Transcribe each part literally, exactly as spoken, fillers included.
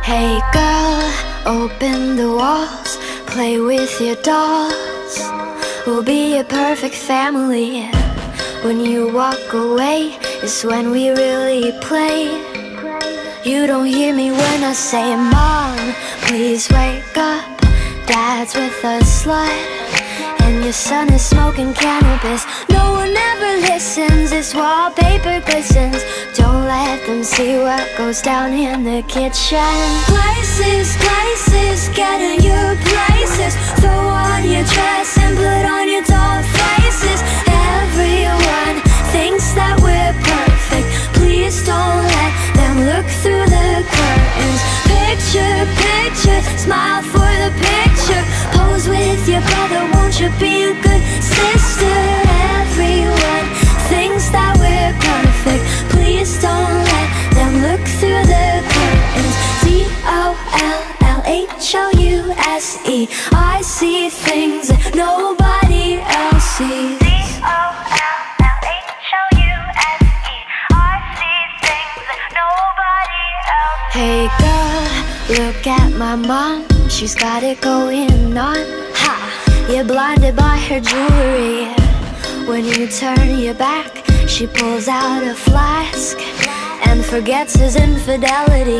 Hey girl, open the walls, play with your dolls. We'll be a perfect family. When you walk away is when we really play. You don't hear me when I say, Mom, please wake up. Dad's with a slut, and your son is smoking cannabis. No one ever listens, this wallpaper glistens. Don't let them see what goes down in the kitchen. Places, places, get in your places. Throw on your dress and put on your doll faces. Everyone thinks that we're perfect. Please don't let them look through the curtains. Picture, picture, smile for the picture. Pose with your brother, won't you be a good sister? Everyone thinks that we're perfect. Please don't let them look through the curtains. D O L L H O U S E. I see things that nobody else sees. D O L L H O U S E. I see things that nobody else sees. Hey girl, look at my mom, she's got it going on. Ha! You're blinded by her jewelry. When you turn your back, she pulls out a flask and forgets his infidelity.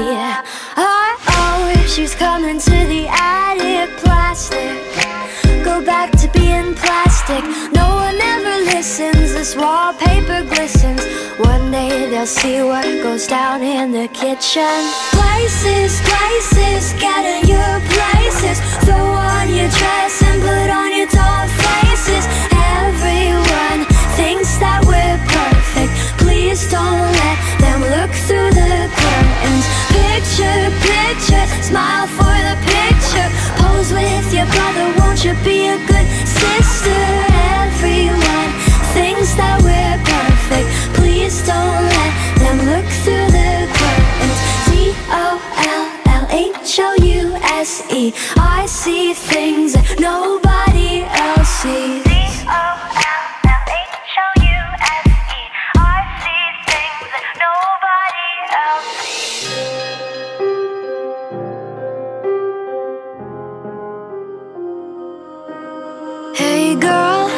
Uh-oh, she's coming to the attic. Plastic, go back to being plastic. No one ever listens, this wallpaper glistens. One day they'll see what goes down in the kitchen. Places, places, get in your places. Throw on your dress and put on your doll faces. Everyone thinks that we're perfect. Please don't let them look through the curtains. Picture, picture, smile for the picture. Pose with your brother, won't you be a good sister? Everyone thinks that we're perfect. Please don't let them look through the curtains. D O L L H O U S E. I see things that nobody else sees. D O L L H O U S E. I see things that nobody else sees. Hey girl,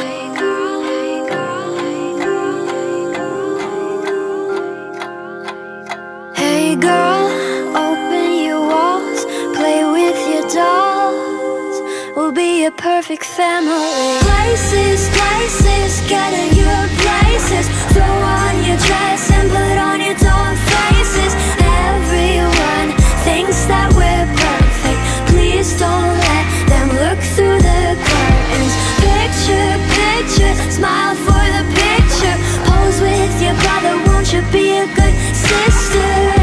hey girl, open your walls, play with your dolls. We'll be a perfect family. Places, places, get in your places. Throw on your dress and put on your doll faces. Everyone thinks that we're perfect. Please don't let them look through the curtains. Picture, picture, smile for the picture. Pose with your brother, won't you be a good sister?